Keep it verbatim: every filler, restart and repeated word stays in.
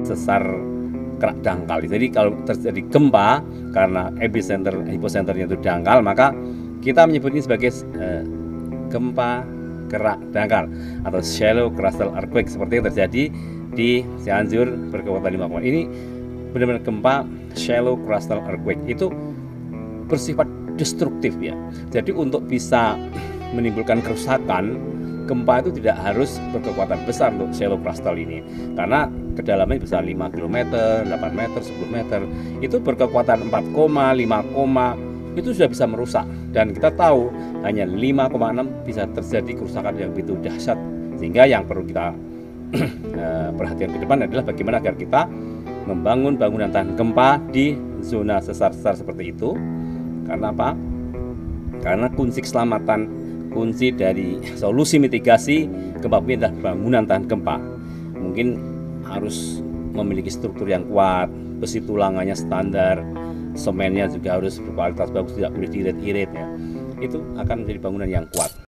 sesar kerak dangkal. Jadi kalau terjadi gempa karena epicenter hipocenternya itu dangkal, maka kita menyebut ini sebagai uh, gempa kerak dangkal atau shallow crustal earthquake seperti yang terjadi di Cianjur berkekuatan lima koma. Ini benar-benar gempa shallow crustal earthquake, itu bersifat destruktif ya. Jadi untuk bisa menimbulkan kerusakan, gempa itu tidak harus berkekuatan besar untuk shallow crustal ini, karena kedalamannya bisa lima kilometer, delapan meter, sepuluh meter. Itu berkekuatan empat koma, lima, itu sudah bisa merusak. Dan kita tahu hanya lima koma enam bisa terjadi kerusakan yang begitu dahsyat. Sehingga yang perlu kita perhatikan ke depan adalah bagaimana agar kita membangun bangunan tahan gempa di zona sesar-sesar seperti itu. Karena apa? Karena kunci keselamatan, kunci dari solusi mitigasi gempa bumi adalah bangunan tahan gempa. Mungkin harus memiliki struktur yang kuat, besi tulangannya standar, semennya juga harus berkualitas bagus, tidak boleh diirit-irit ya. Itu akan menjadi bangunan yang kuat.